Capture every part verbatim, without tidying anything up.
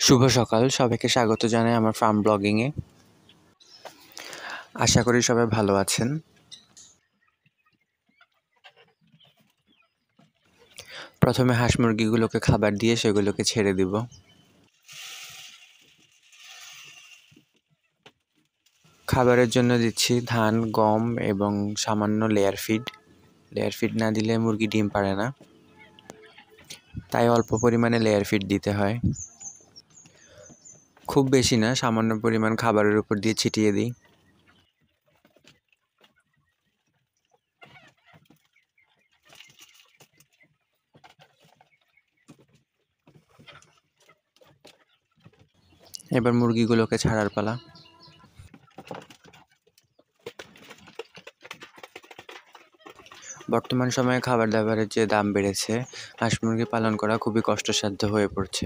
শুভ সকাল, সবাইকে স্বাগত জানাই আমার ফার্ম ব্লগিংয়ে। আশা করি সবাই ভালো আছেন। প্রথমে হাঁস মুরগিগুলোকে খাবার দিয়ে সেগুলোকে ছেড়ে দিব। খাবারের জন্য দিচ্ছি ধান, গম এবং সামান্য লেয়ার ফিড। লেয়ার ফিড না দিলে মুরগি ডিম পারে না, তাই অল্প পরিমাণে লেয়ার ফিড দিতে হয়। খুব বেশি না, সামান্য পরিমাণ খাবারের উপর দিয়ে ছিটিয়ে দিই। এবার মুরগিগুলোকে ছাড়ার পালা। বর্তমান সময়ে খাবার দাবারের যে দাম বেড়েছে, হাঁস মুরগি পালন করা খুবই কষ্টসাধ্য হয়ে পড়ছে।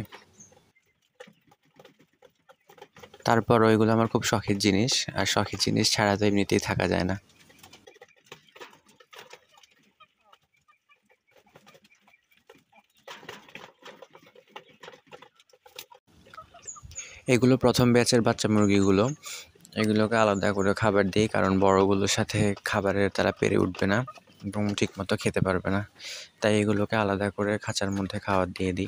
তারপরও এগুলো আমার খুব শখের জিনিস, আর শখের জিনিস ছাড়া তো এমনিতেই থাকা যায় না। এগুলো প্রথম ব্যাচের বাচ্চা মুরগিগুলো। এগুলোকে আলাদা করে খাবার দিই, কারণ বড়গুলোর সাথে খাবারের তারা পেরে উঠবে না এবং ঠিকমতো খেতে পারবে না, তাই এগুলোকে আলাদা করে খাঁচার মধ্যে খাবার দিয়ে দিই।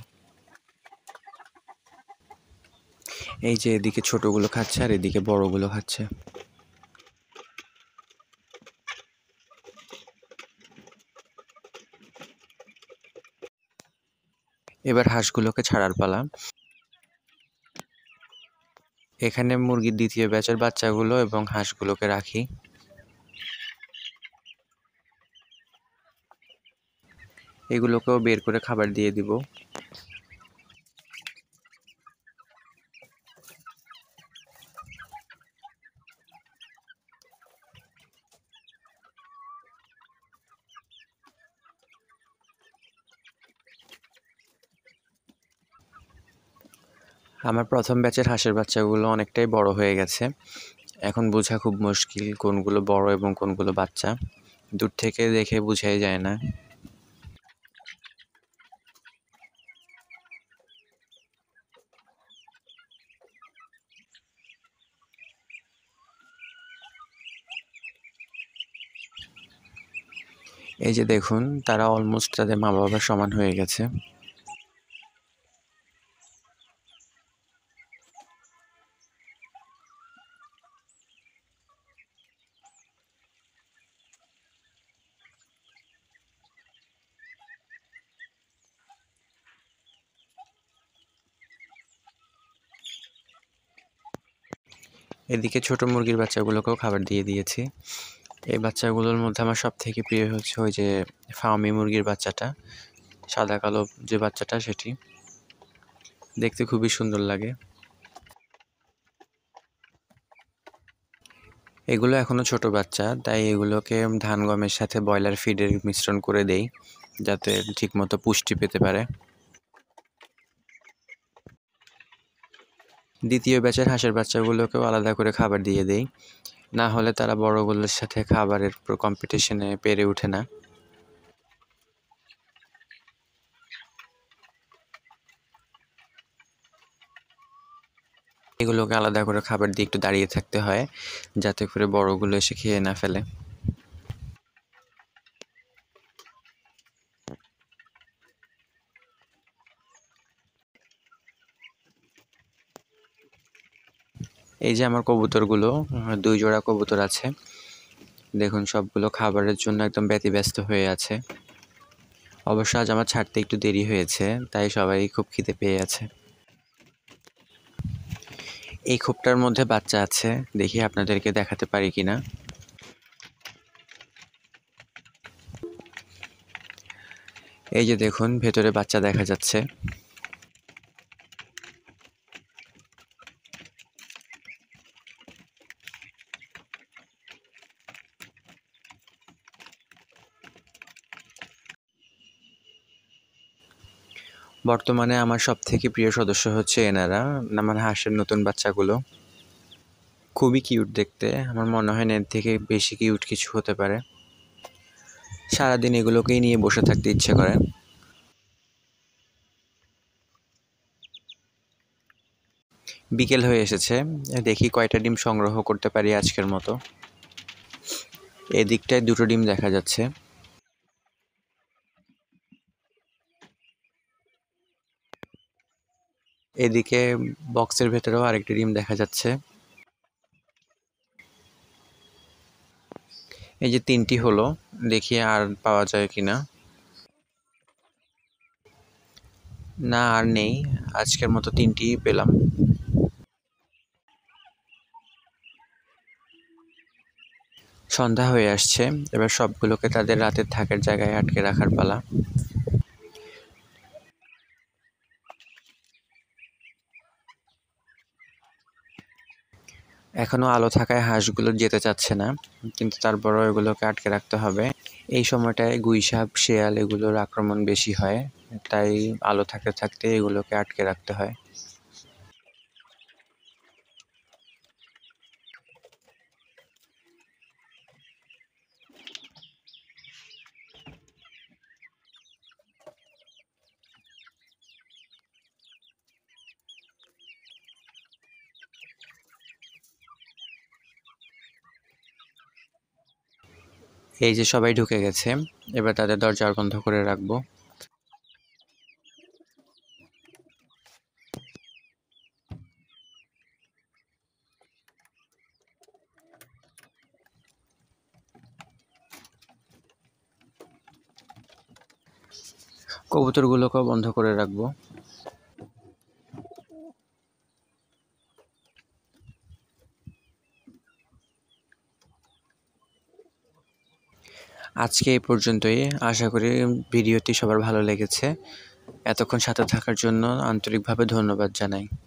এই যে এদিকে ছোটগুলো খাচ্ছে আর এদিকে বড়গুলো খাচ্ছে। এবার হাঁসগুলোকে ছাড়ার পালা। এখানে মুরগির দ্বিতীয় ব্যাচের বাচ্চাগুলো এবং হাঁসগুলোকে রাখি। এগুলোকেও বের করে খাবার দিয়ে দিব। আমার প্রথম ব্যাচের হাঁসের বাচ্চাগুলো অনেকটাই বড় হয়ে গেছে। এখন বোঝা খুব মুশকিল কোনগুলো বড় এবং কোনগুলো বাচ্চা। দূর থেকে দেখে বোঝাই যায় না। এই যে দেখুন, তারা অলমোস্ট তাদের মা বাবার সমান হয়ে গেছে। এদিকে ছোট মুরগির বাচ্চাগুলোকেও খাবার দিয়ে দিয়েছি। এই বাচ্চাগুলোর মধ্যে আমার সব থেকে প্রিয় হচ্ছে ওই যে ফার্মি মুরগির বাচ্চাটা, সাদা কালো যে বাচ্চাটা, সেটি দেখতে খুবই সুন্দর লাগে। এগুলো এখনো ছোট বাচ্চা, তাই এগুলোকে ধান গমের সাথে ব্রয়লার ফিডের মিশ্রণ করে দেই, যাতে ঠিকমতো পুষ্টি পেতে পারে। দ্বিতীয় ব্যাচের হাঁসের বাচ্চাগুলোকেও আলাদা করে খাবার দিয়ে দেই, না হলে তারা বড়গুলোর সাথে খাবারের কম্পিটিশনে পেরে ওঠে না। এগুলোকে আলাদা করে খাবার দিয়ে একটু দাঁড়িয়ে থাকতে হয়, যাতে করে বড়গুলো এসে খেয়ে না ফেলে। এই যে আমার কবুতরগুলো, দুই জোড়া কবুতর আছে। দেখুন, সবগুলো খাবারের জন্য একদম ব্যতিব্যস্ত হয়ে আছে। অবশ্য আজ আমার ছাড়তে একটু দেরি হয়েছে, তাই সবাই খুব খিদে পেয়ে আছে। এই খোপটার মধ্যে বাচ্চা আছে, দেখি আপনাদেরকে দেখাতে পারি কিনা। এই যে দেখুন, ভেতরে বাচ্চা দেখা যাচ্ছে। বর্তমানে আমার সব থেকে প্রিয় সদস্য হচ্ছে এনারা, আমার হাঁসের নতুন বাচ্চাগুলো। খুবই কিউট দেখতে, আমার মনে হয় না এর থেকে বেশি কিউট কিছু হতে পারে। সারাদিন এগুলোকেই নিয়ে বসে থাকতে ইচ্ছে করে। বিকেল হয়ে এসেছে, দেখি কয়টা ডিম সংগ্রহ করতে পারি আজকের মতো। এদিকটায় দুটো ডিম দেখা যাচ্ছে। এদিকে বক্সের ভেতরেও আরেকটি ডিম দেখা যাচ্ছে। এই যে তিনটি হলো, দেখি আর পাওয়া যায় কিনা। না, আর নেই, আজকের মতো তিনটিই পেলাম। সন্ধ্যা হয়ে আসছে, এবার সবগুলোকে তাদের রাতের থাকার জায়গায় আটকে রাখার পালা। এখনো আলো থাকায় হাঁসগুলো যেতে চাচ্ছে না, কিন্তু তারপরও এগুলোকে আটকে রাখতে হবে। এই সময়টায় গুইসাপ, শেয়াল এগুলোর আক্রমণ বেশি হয়, তাই আলো থাকতে থাকতে এগুলোকে আটকে রাখতে হয়। এই যে সবাই ঢুকে গেছে, এবার তাদের দরজা বন্ধ করে রাখবো। কবুতরগুলোকেও বন্ধ করে রাখবো। আজকে এই পর্যন্তই, আশা করি ভিডিওটি সবার ভালো লেগেছে। এতক্ষণ সাথে থাকার জন্য আন্তরিকভাবে ধন্যবাদ জানাই।